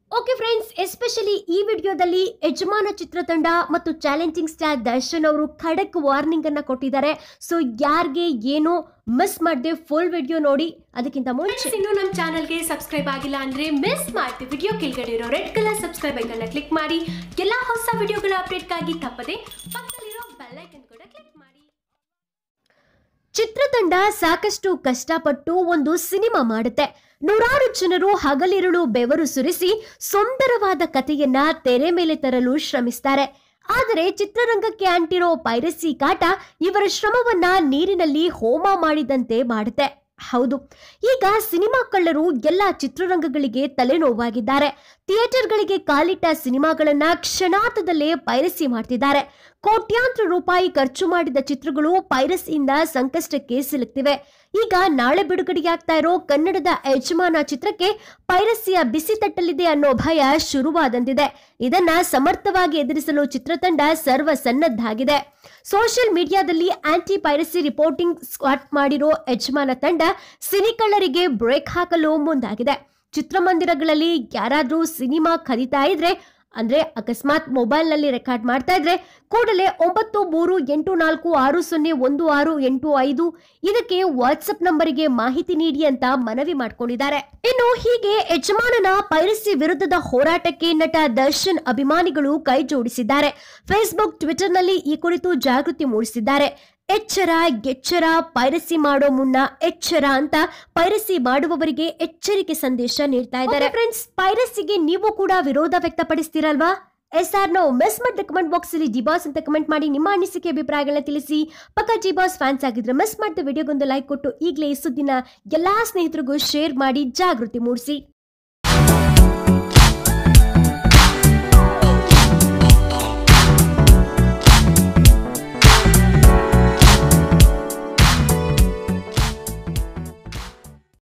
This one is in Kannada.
ಓಕೆ ಫ್ರೆಂಡ್ಸ್, ಎಸ್ಪೆಷಲಿ ಈ ವಿಡಿಯೋದಲ್ಲಿ ಯಜಮಾನ ಚಿತ್ರತಂಡ ಮತ್ತು ಚಾಲೆಂಜಿಂಗ್ ಸ್ಟಾರ್ ದರ್ಶನ್ ಅವರು ಖಡಕ್ ವಾರ್ನಿಂಗ್ ಅನ್ನ ಕೊಟ್ಟಿದ್ದಾರೆ. ಸೊ ಯಾರಿಗೆ ಏನು ಮಿಸ್ ಮಾಡದೆ ಫುಲ್ ವಿಡಿಯೋ ನೋಡಿ. ಅದಕ್ಕಿಂತ ಮುಂಚೆ ಇನ್ನು ನಮ್ಮ ಚಾನಲ್ಗೆ ಸಬ್ಸ್ಕ್ರೈಬ್ ಆಗಿಲ್ಲ ಅಂದ್ರೆ ಮಿಸ್ ಮಾಡ್ತೀವಿ. ವಿಡಿಯೋ ಕೆಳಗಡೆ ಇರೋ ರೆಡ್ ಕಲರ್ ಸಬ್ಸ್ಕ್ರೈಬ್ ಐಕನ್ ಅನ್ನು ಕ್ಲಿಕ್ ಮಾಡಿ ಎಲ್ಲಾ ಹೊಸ ವಿಡಿಯೋಗಳ ಅಪ್ಡೇಟ್ಗಾಗಿ ತಪ್ಪದೆ ಪಕ್ಕದಲ್ಲಿರೋ ಬೆಲ್ ಐಕನ್ ಕೂಡ ಕ್ಲಿಕ್ ಮಾಡಿ. ಚಿತ್ರತಂಡ ಸಾಕಷ್ಟು ಕಷ್ಟಪಟ್ಟು ಒಂದು ಸಿನಿಮಾ ಮಾಡುತ್ತೆ. ನೂರಾರು ಜನರು ಹಗಲಿರುಳು ಬೆವರು ಸುರಿಸಿ ಸುಂದರವಾದ ಕಥೆಯನ್ನ ತೆರೆ ಮೇಲೆ ತರಲು ಶ್ರಮಿಸ್ತಾರೆ. ಆದರೆ ಚಿತ್ರರಂಗಕ್ಕೆ ಅಂಟಿರೋ ಪೈರಸಿ ಕಾಟ ಇವರ ಶ್ರಮವನ್ನ ನೀರಿನಲ್ಲಿ ಹೋಮ ಮಾಡಿದಂತೆ ಮಾಡುತ್ತೆ. ಹೌದು, ಈಗ ಸಿನಿಮಾ ಕಳ್ಳರು ಎಲ್ಲ ಚಿತ್ರರಂಗಗಳಿಗೆ ತಲೆನೋವಾಗಿದ್ದಾರೆ. ಥಿಯೇಟರ್ಗಳಿಗೆ ಕಾಲಿಟ್ಟ ಸಿನಿಮಾಗಳನ್ನ ಕ್ಷಣಾರ್ಧದಲ್ಲೇ ಪೈರಸಿ ಮಾಡ್ತಿದ್ದಾರೆ. ಕೋಟ್ಯಾಂತರ ರೂಪಾಯಿ ಖರ್ಚು ಮಾಡಿದ ಚಿತ್ರಗಳು ಪೈರಸಿಯಿಂದ ಸಂಕಷ್ಟಕ್ಕೆ ಸಿಲುಕ್ತಿವೆ. ಈಗ ನಾಳೆ ಬಿಡುಗಡೆಯಾಗ್ತಾ ಇರೋ ಕನ್ನಡದ ಯಜಮಾನ ಚಿತ್ರಕ್ಕೆ ಪೈರಸಿಯ ಬಿಸಿ ತಟ್ಟಲಿದೆ ಅನ್ನೋ ಭಯ ಶುರುವಾದಂತಿದೆ. ಇದನ್ನ ಸಮರ್ಥವಾಗಿ ಎದುರಿಸಲು ಚಿತ್ರತಂಡ ಸರ್ವ ಸನ್ನದ್ಧಾಗಿದೆ. ಸೋಷಿಯಲ್ ಮೀಡಿಯಾದಲ್ಲಿ ಆಂಟಿ ಪೈರಸಿ ರಿಪೋರ್ಟಿಂಗ್ ಸ್ಕ್ವಾಟ್ ಮಾಡಿರೋ ಯಜಮಾನ ತಂಡ ಸಿನಿಕಳ್ಳರಿಗೆ ಬ್ರೇಕ್ ಹಾಕಲು ಮುಂದಾಗಿದೆ. ಚಿತ್ರಮಂದಿರಗಳಲ್ಲಿ ಯಾರಾದ್ರೂ ಸಿನಿಮಾ ಖರೀತಾ ಇದ್ರೆ ಅಂದ್ರೆ ಅಕಸ್ಮಾತ್ ಮೊಬೈಲ್ ನಲ್ಲಿ ರೆಕಾರ್ಡ್ ಮಾಡ್ತಾ ಇದ್ರೆ ಕೂಡಲೇ 9384601685 ಇದಕ್ಕೆ ವಾಟ್ಸ್ಆಪ್ ನಂಬರಿಗೆ ಮಾಹಿತಿ ನೀಡಿ ಅಂತ ಮನವಿ ಮಾಡಿಕೊಂಡಿದ್ದಾರೆ. ಇನ್ನು ಹೀಗೆ ಯಜಮಾನನ ಪೈರಸಿ ವಿರುದ್ಧದ ಹೋರಾಟಕ್ಕೆ ನಟ ದರ್ಶನ್ ಅಭಿಮಾನಿಗಳು ಕೈ ಜೋಡಿಸಿದ್ದಾರೆ. ಫೇಸ್ಬುಕ್, ಟ್ವಿಟರ್ ನಲ್ಲಿ ಈ ಕುರಿತು ಜಾಗೃತಿ ಮೂಡಿಸಿದ್ದಾರೆ. ಎಚ್ಚರ ಎಚ್ಚರ, ಪೈರಸಿ ಮಾಡೋ ಮುನ್ನ ಎಚ್ಚರ ಅಂತ ಪೈರಸಿ ಮಾಡುವವರಿಗೆ ಎಚ್ಚರಿಕೆ ಸಂದೇಶ ನೀಡ್ತಾ ಇದ್ದಾರೆ. ಫ್ರೆಂಡ್ಸ್, ಪೈರಸಿಗೆ ನೀವು ಕೂಡ ವಿರೋಧ ವ್ಯಕ್ತಪಡಿಸ್ತೀರಲ್ವಾ? SR ನೋ ಮಿಸ್ ಮಾಡಿದ ಕಮೆಂಟ್ ಬಾಕ್ಸ್ ಅಲ್ಲಿ ಜಿಬಾಸ್ ಅಂತ ಕಮೆಂಟ್ ಮಾಡಿ ನಿಮ್ಮ ಅನಿಸಿಕೆ ಅಭಿಪ್ರಾಯಗಳನ್ನ ತಿಳಿಸಿ. ಪಕ್ಕ ಜಿಬಾಸ್ ಫ್ಯಾನ್ಸ್ ಆಗಿದ್ರೆ ಮಿಸ್ ಮಾಡಿದ ವಿಡಿಯೋಗೊಂದು ಲೈಕ್ ಕೊಟ್ಟು ಈಗಲೇ ಈ ಸುದ್ದಿನ ಎಲ್ಲಾ ಸ್ನೇಹಿತರಿಗೂ ಶೇರ್ ಮಾಡಿ ಜಾಗೃತಿ ಮೂಡಿಸಿ.